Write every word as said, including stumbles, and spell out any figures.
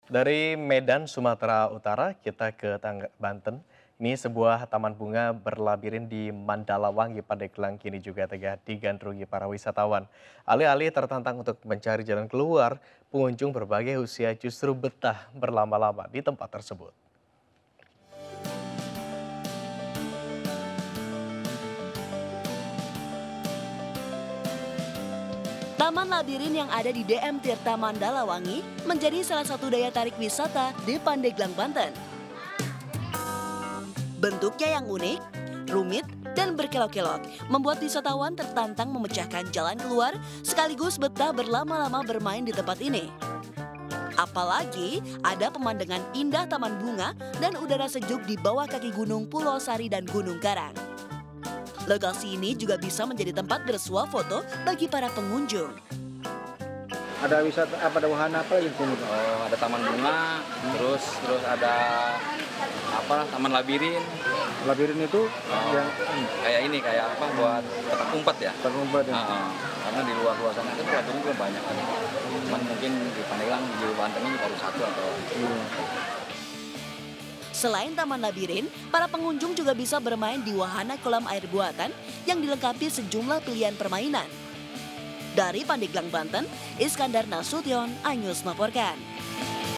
Dari Medan, Sumatera Utara, kita ke Tangga- Banten. Ini sebuah taman bunga berlabirin di Mandalawangi, Pandeglang kini juga tengah digandrungi para wisatawan. Alih-alih tertantang untuk mencari jalan keluar, pengunjung berbagai usia justru betah berlama-lama di tempat tersebut. Taman Labirin yang ada di D M Tirta Mandalawangi menjadi salah satu daya tarik wisata di Pandeglang, Banten. Bentuknya yang unik, rumit, dan berkelok-kelok membuat wisatawan tertantang memecahkan jalan keluar sekaligus betah berlama-lama bermain di tempat ini. Apalagi ada pemandangan indah taman bunga dan udara sejuk di bawah kaki gunung Pulau Sari dan Gunung Karang. Lokasi ini juga bisa menjadi tempat bersuah foto bagi para pengunjung. Ada wisata apa, ada wahana apa lagi di sini, Pak? Oh, ada taman bunga, terus terus ada apa? Taman labirin. Labirin itu Oh, yang kayak ini kayak apa? Buat tempat umpet ya. terumbat ya. Ah, ah. Karena di luar luar sana itu labirin juga banyak kan. Cuman mungkin di Pandeglang di Banten ini baru satu atau. Iya. Selain Taman Labirin, para pengunjung juga bisa bermain di wahana kolam air buatan yang dilengkapi sejumlah pilihan permainan. Dari Pandeglang, Banten, Iskandar Nasution, iNews melaporkan.